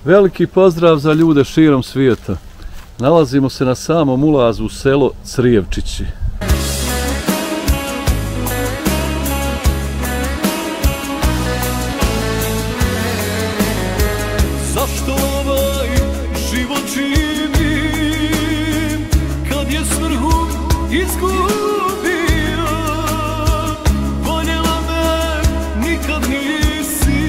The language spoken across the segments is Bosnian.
Veliki pozdrav za ljude širom svijeta. Nalazimo se na samom ulazu u selo Crijevčići. Zašto ovaj život živim kad je svrhu izgubio? Voljela me nikad nisi,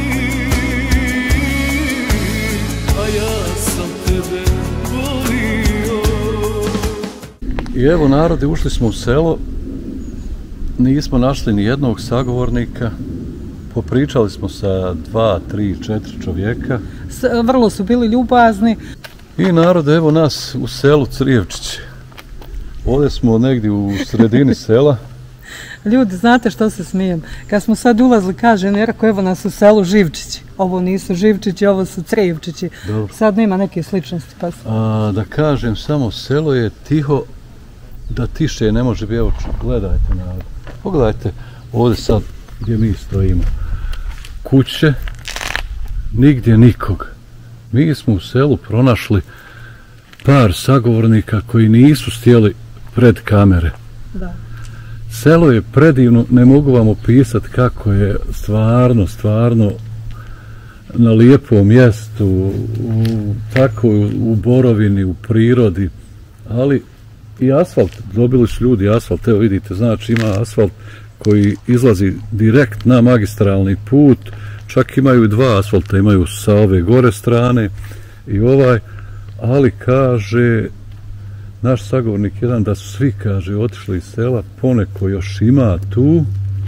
a ja sam tebe volio. I evo narodi, ušli smo u selo, nismo našli ni jednog sagovornika. Popričali smo sa 2, 3, 4 čovjeka. Vrlo su bili ljubazni. I narod, evo nas u selu Crijevčići. Ovdje smo negdje u sredini sela. Ljudi, znate što se smijem? Kad smo sad ulazili, kaže Nerko, evo nas u selu Živčići. Ovo nisu Živčići, ovo su Crijevčići. Dobro. Sad nema neke sličnosti. Pa... Da kažem, samo selo je tiho, da tiše ne može biti. Evo, gledajte narod. Pogledajte ovdje sad gdje mi stojimo. Kuće, nigdje nikog. Mi smo u selu pronašli par sagovornika koji nisu stjeli pred kamere. Da. Selo je predivno, ne mogu vam opisati kako je stvarno na lijepom mjestu, tako u borovini, u prirodi, ali i asfalt, dobili su ljudi asfalt, evo vidite, znači ima asfalt koji izlazi direkt na magistralni put, čak imaju i 2 asfalta, imaju sa ove gore strane i ovaj, ali kaže naš sagovornik jedan da su svi, kaže, otišli iz sela, poneko još ima tu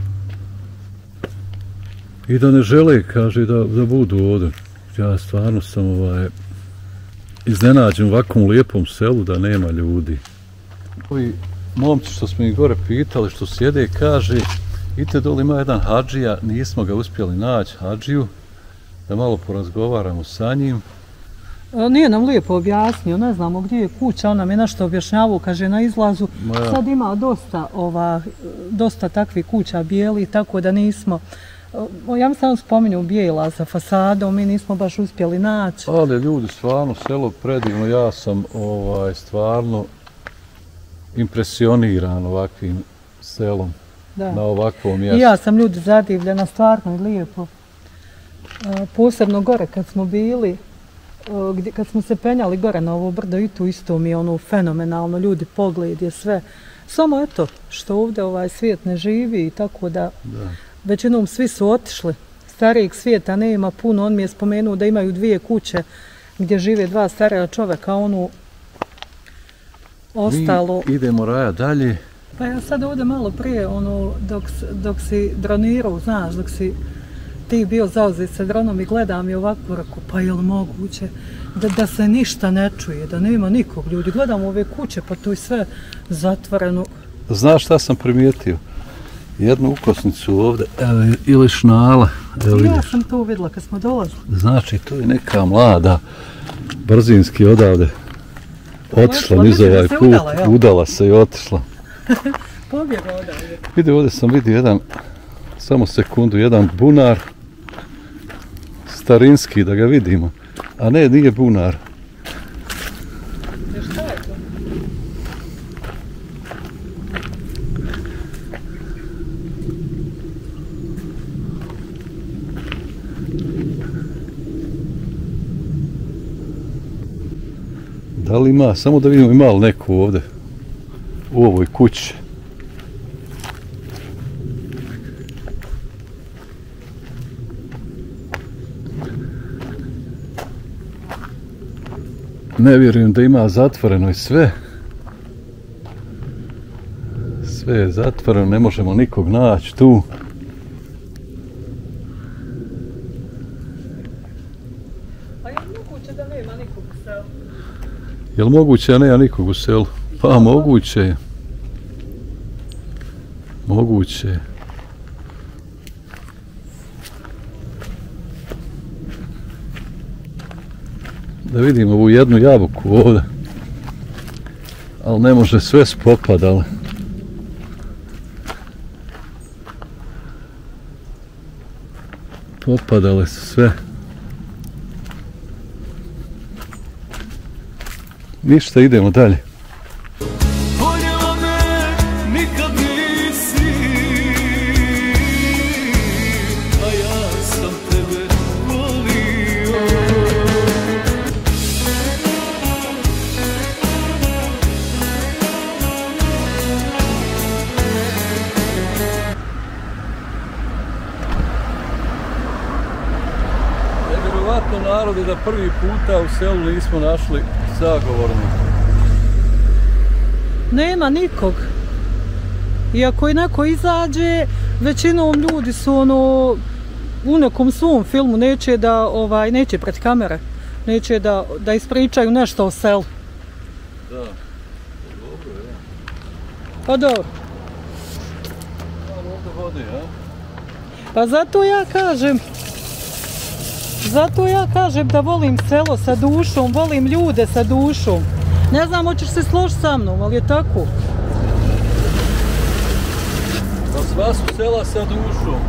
i da ne žele, kaže, da budu ovdje. Ja stvarno sam iznenađen u ovakvom lijepom selu da nema ljudi. Ovi momci što smo ih gore pitali, što sjede, kaže, idite dole, ima jedan hadžija, nismo ga uspjeli naći, hadžiju, da malo porazgovaramo sa njim. Nije nam lijepo objasnio, ne znamo gdje je kuća, on nam je nešto objašnjavao, kaže, na izlazu. Sad ima dosta takvih kuća bijeli, tako da nismo, ja mi samo spominju bijela sa fasadom, mi nismo baš uspjeli naći. Ali ljudi, stvarno, selo predivno, ja sam stvarno impresioniran ovakvim selom, na ovakvom mjestu. I ja sam ljudi zadivljena, stvarno je lijepo. Posebno gore kad smo bili, kad smo se penjali gore na ovo brdo i tu isto mi je ono fenomenalno, ljudi, pogled je sve. Samo eto, što ovdje ovaj svijet ne živi i tako da većinom svi su otišli. Starijeg svijeta nema puno, on mi je spomenuo da imaju 2 kuće gdje žive 2 starija čovjeka, onu ostalo... Mi idemo raja dalje. Pa ja sad ovdje malo prije, dok si dronirao, znaš, dok si ti bio zauzet sa dronom i gledam i ovako, rako, pa je li moguće da se ništa ne čuje, da nema nikog ljudi. Gledam ove kuće, pa tu je sve zatvoreno. Znaš šta sam primijetio? Jednu ukosnicu ovdje, ili šnala. Ja sam to vidjela kad smo dolazili. Znači, to je neka mlada, brzinski odavde otišla niz ovaj put, udala se i otišla. Pobjegla odavde. Vidi, ovdje sam vidio jedan, samo sekundu, jedan bunar, starinski, da ga vidimo. A ne, nije bunar. Šta je to? Da li ima, samo da vidimo ima li neku ovdje, u ovoj kući. Ne vjerujem da ima, zatvoreno i sve. Sve je zatvoreno, ne možemo nikog naći tu. A je moguće da nema nikog u selu? Je li moguće da nema nikog u selu? Pa moguće je. Moguće je. Da vidimo ovu jednu jabuku ovdje. Ali ne može, sve su popadale. Popadale su sve. Ništa, idemo dalje. Voljela me nikad nisi, a ja sam tebe volio. Nevjerovatno narode da prvi puta u selu nismo našli sagovornika. Nema nikog. I ako i neko izađe, većinom ljudi su u nekom svom filmu, neće da, neće pred kamere, neće da ispričaju nešto o selu. Da, dobro, ja. Pa dobro. Malo ovdje vode, ja? Pa zato ja kažem da volim selo sa dušom, volim ljude sa dušom. Ne znam, hoćeš se složiti sa mnom, ali je tako. Pa sva su sela sa dušom.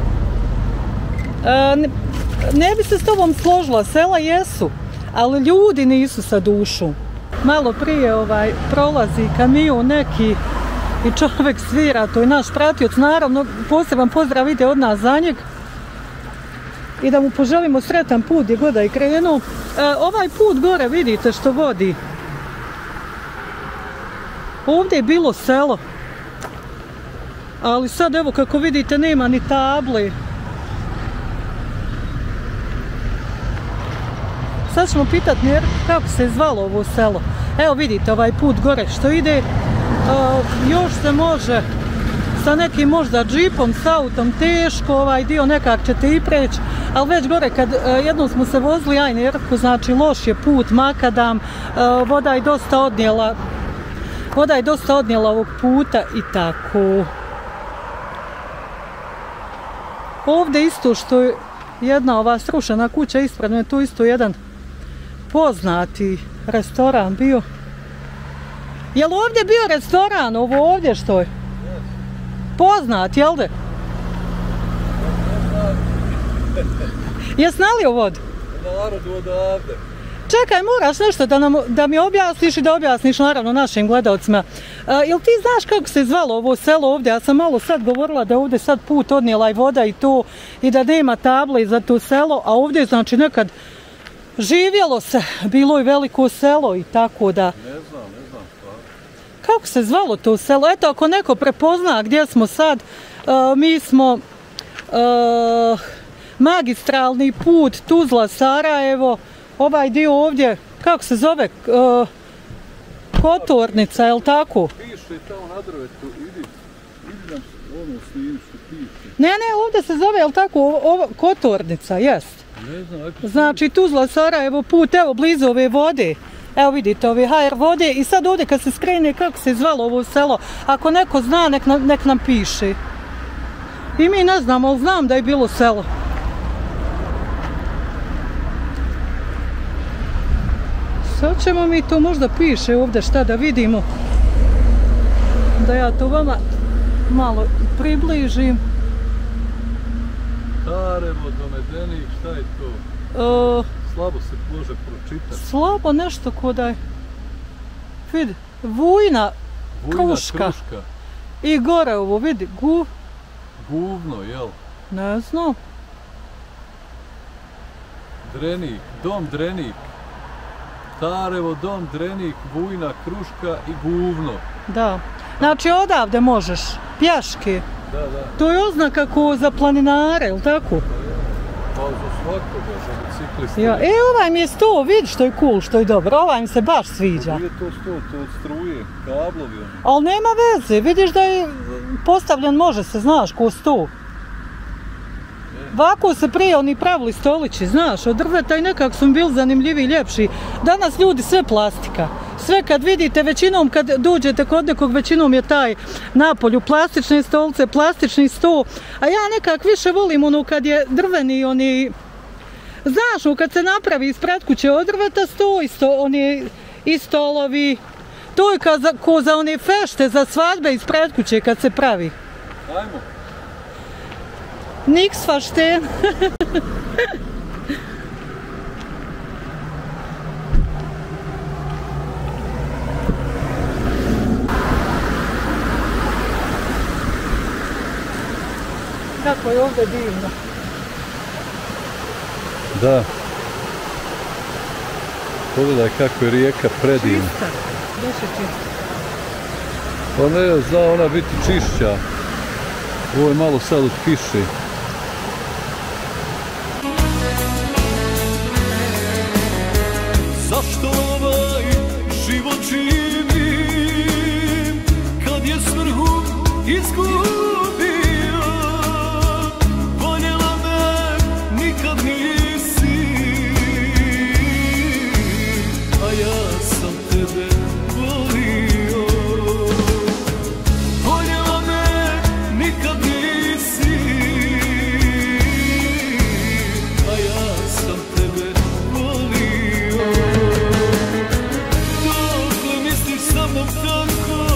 Ne bi se s tobom složila, sela jesu, ali ljudi nisu sa dušom. Malo prije prolazi kamion neki i čovjek svira, to je naš pratioc, naravno poseban pozdrav ide od nas za njeg. I da mu poželimo sretan put gdje god da je krenuo. Ovaj put gore vidite što vodi. Ovdje je bilo selo. Ali sad evo kako vidite nema ni table. Sad ćemo pitati kako se je zvalo ovo selo. Evo vidite ovaj put gore što ide. Još se može sa nekim možda džipom, s autom teško, ovaj dio nekak ćete i preći, ali već gore kad jednom smo se vozili Ajnerku, znači loš je put, makadam, voda je dosta odnijela ovog puta i tako. Ovdje isto što je jedna ova srušena kuća ispred me, tu isto jedan poznati restoran bio. Jel ovdje bio restoran, ovo ovdje što je? Poznat, jel de? Jes nalio vodu? Narodu odavde. Čekaj, moraš nešto da mi objasniš i da objasniš naravno našim gledalcima. Jel ti znaš kako se zvalo ovo selo ovdje? Ja sam malo sad govorila da ovdje sad put odnijela i voda i to, i da nema table za to selo, a ovdje znači nekad živjelo se, bilo i veliko selo i tako da... Ne znam stvarno. Kako se zvalo to selo? Eto, ako neko prepozna gdje smo sad, mi smo magistralni put Tuzla-Sarajevo, ovaj dio ovdje, kako se zove, Kotornica, je li tako? Piše tamo na drvetu, idi nam ono snimi što piše. Ne, ovdje se zove, je li tako, Kotornica, jest. Ne znam, znači Tuzla-Sarajevo put, evo blizu ove vode. Evo vidite ove HR vode i sad ovdje kad se skrene kako se zvalo ovo selo, ako neko zna nek nam piše. I mi ne znamo, ali znam da je bilo selo. Sad ćemo mi to možda piše ovdje šta da vidimo. Da ja to vama malo približim. Sarajevo, Domedenik, šta je to? Slabo se može pročitati. Slabo nešto ko da je. Vidi, Vujna kruška. I gore ovo, vidi, Guvno, jel? Ne znam. Drenik, dom Drenik. Sarajevo, dom Drenik, Vujna kruška i Guvno. Da. Znači odavde možeš, pješke. Da. To je oznaka ko za planinare, ili tako? Pa za svakoga, za bicikliste. Ja, ovaj mi je sto, vidi što je cool, što je dobro, ovaj mi se baš sviđa. Nije to sto, to od struje, kablovi. Ali nema veze, vidiš da je postavljen, može se, znaš, ko sto. Ovako se prije oni pravili stolići, znaš, od drveta i nekako su bili zanimljivi i ljepši. Danas ljudi sve plastika. Sve kad vidite, većinom kad dođete kod nekog, većinom je taj napolju plastične stolice, plastični sto. A ja nekak više volim ono kad je drveni, oni... Znaš, kad se napravi ispred kuće od drveta sto, oni i stolovi. To je ko za one fešte, za svadbe ispred kuće kad se pravi. Ajmo. Niks verstehen. kako je ovdje divno. Da. Pogledaj kako je rijeka predivna. Čista, baš je čista. Pa ne, zna ona biti čišća. Ovo je malo sad od kiše. Zašto ovaj život živim kad je svrhu izgubio? Voljela me nikad nisi, a ja sam tebe volio. Voljela me nikad nisi, a ja sam tebe volio. Dokle misliš sa mnom tako?